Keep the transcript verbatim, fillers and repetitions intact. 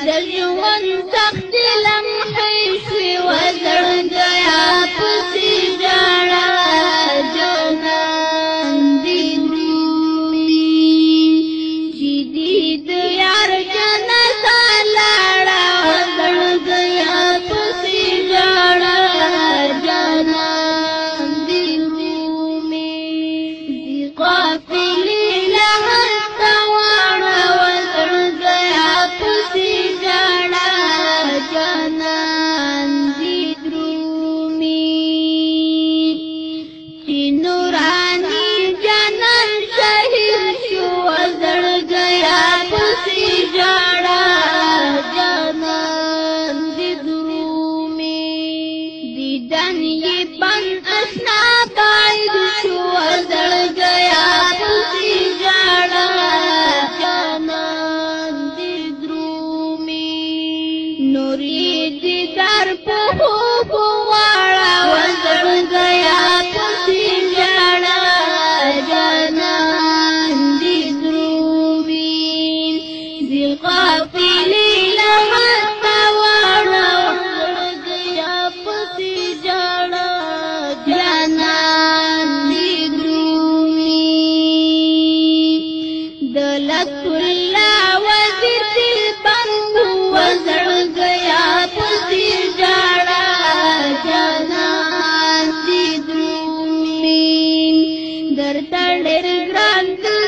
دژوند سخت لمحې شوې وزړ گیا پسې ژړا جانان دې درومي چې دې د یار جنازه لاړه وزړ گیا پسې ژړا جانان دې درومي دې قافلې له هسته واړه وزړ گیا پسې ژړا جانان دې درومي چې نوراني جانان شهید شو وزړ گیا پسې ژړا جانان دې درومي دیدن یې بند اشنا باید شو وزړ گیا پسې ژړا جانان دې درومي نور یې دیدار په خوب واړه وزړ گیا پسې ژړا جانان دې درومي دې قافلې له هسته واړه وزړ گیا پسې ژړا جانان دې درومي د لطف الله وزیر دلبند وزړ گیا پسې ژړا جانان دې درومي درته ډېر ګران